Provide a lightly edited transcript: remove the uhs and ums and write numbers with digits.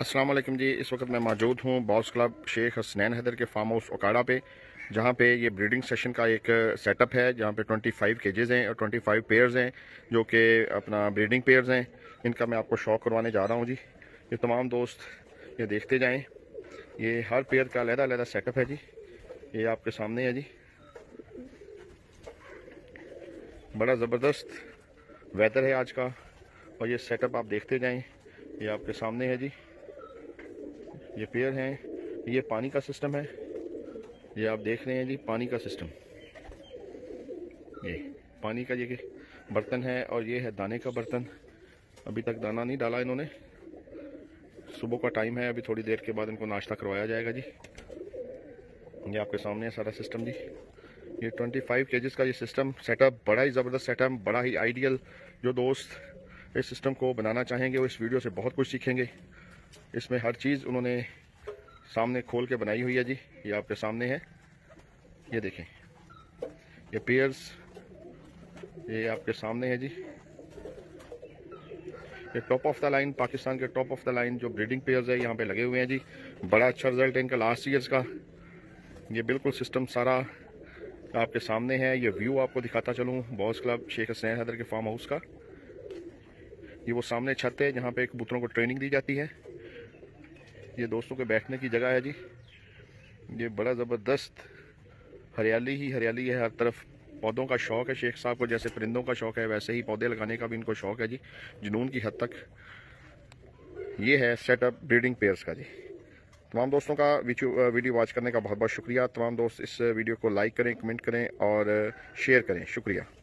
अस्सलाम वालेकुम जी। इस वक्त मैं मौजूद हूँ बॉस क्लब शेख हसनैन हैदर के फार्म हाउस ओकाड़ा पे, जहाँ पे ये ब्रीडिंग सेशन का एक सेटअप है, जहाँ पे 25 केजेस हैं और 25 पेयर्स हैं जो कि अपना ब्रीडिंग पेयर्स हैं। इनका मैं आपको शौक करवाने जा रहा हूँ जी। ये तमाम दोस्त ये देखते जाएं। ये हर पेयर का अलग-अलग सेटअप है जी। ये आपके सामने है जी। बड़ा ज़बरदस्त वेदर है आज का और ये सेटअप आप देखते जाएं। ये आपके सामने है जी। ये पेयर हैं। ये पानी का सिस्टम है, ये आप देख रहे हैं जी। पानी का सिस्टम, ये पानी का ये बर्तन है और ये है दाने का बर्तन। अभी तक दाना नहीं डाला इन्होंने, सुबह का टाइम है, अभी थोड़ी देर के बाद इनको नाश्ता करवाया जाएगा जी। ये आपके सामने है सारा सिस्टम जी। ये 25 केजेस का ये सिस्टम सेटअप, बड़ा ही ज़बरदस्त सेटअप, बड़ा ही आइडियल। जो दोस्त इस सिस्टम को बनाना चाहेंगे वो इस वीडियो से बहुत कुछ सीखेंगे। इसमें हर चीज़ उन्होंने सामने खोल के बनाई हुई है जी। ये आपके सामने है, ये देखें। ये पेयर्स ये आपके सामने है जी। ये top of the line, Pakistan के टॉप ऑफ द लाइन जो ब्रीडिंग पेयर्स है यहाँ पे लगे हुए हैं जी। बड़ा अच्छा रिजल्ट है इनका लास्ट ईयर्स का। ये बिल्कुल सिस्टम सारा आपके सामने है। ये व्यू आपको दिखाता चलूँ बॉस क्लब शेख हसनैन हैदर के फार्म हाउस का। ये वो सामने छत है जहाँ पे कबूतरों को ट्रेनिंग दी जाती है। ये दोस्तों के बैठने की जगह है जी। ये बड़ा ज़बरदस्त हरियाली ही हरियाली है हर तरफ। पौधों का शौक है शेख साहब को, जैसे परिंदों का शौक है वैसे ही पौधे लगाने का भी इनको शौक है जी, जुनून की हद तक। ये है सेटअप ब्रीडिंग पेयर्स का जी। तमाम दोस्तों का वीडियो वॉच करने का बहुत बहुत शुक्रिया। तमाम दोस्त इस वीडियो को लाइक करें, कमेंट करें और शेयर करें। शुक्रिया।